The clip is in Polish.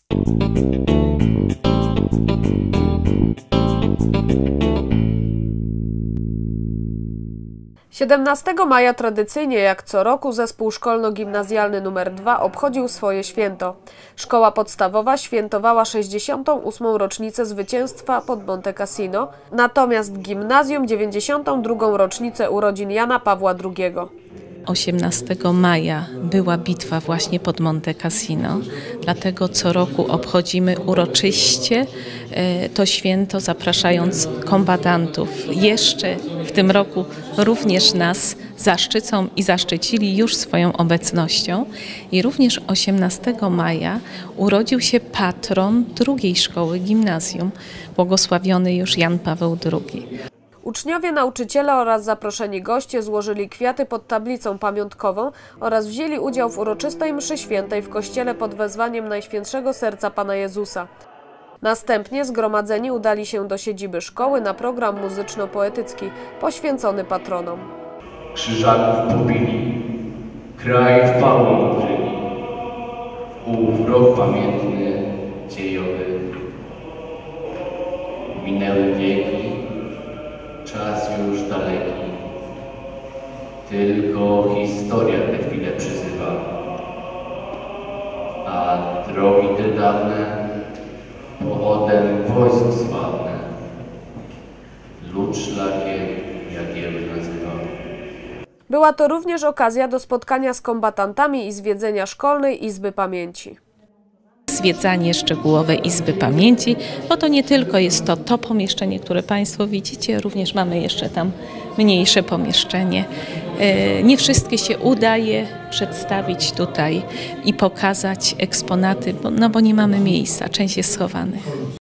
17 maja tradycyjnie jak co roku zespół szkolno-gimnazjalny nr 2 obchodził swoje święto. Szkoła podstawowa świętowała 68. rocznicę zwycięstwa pod Monte Cassino, natomiast gimnazjum 92. rocznicę urodzin Jana Pawła II. 18 maja była bitwa właśnie pod Monte Cassino, dlatego co roku obchodzimy uroczyście to święto, zapraszając kombatantów. Jeszcze w tym roku również nas zaszczycą i zaszczycili już swoją obecnością. I również 18 maja urodził się patron drugiej szkoły gimnazjum, błogosławiony już Jan Paweł II. Uczniowie, nauczyciele oraz zaproszeni goście złożyli kwiaty pod tablicą pamiątkową oraz wzięli udział w uroczystej mszy świętej w kościele pod wezwaniem Najświętszego Serca Pana Jezusa. Następnie zgromadzeni udali się do siedziby szkoły na program muzyczno-poetycki poświęcony patronom. Krzyżaków pobili, kraj w pałę ukryli, ów rok pamiętny, dziejowy. Minęły wieki, czas już daleki, tylko historia tę chwilę przyzywa. A drogi te dawne, powodem wojsk sławne, lud szlakiem Jagieły nazywa. Była to również okazja do spotkania z kombatantami i zwiedzenia Szkolnej Izby Pamięci. Zwiedzanie szczegółowej Izby Pamięci, bo to nie tylko jest to pomieszczenie, które Państwo widzicie, również mamy jeszcze tam mniejsze pomieszczenie. Nie wszystkie się udaje przedstawić tutaj i pokazać eksponaty, bo nie mamy miejsca, część jest schowanych.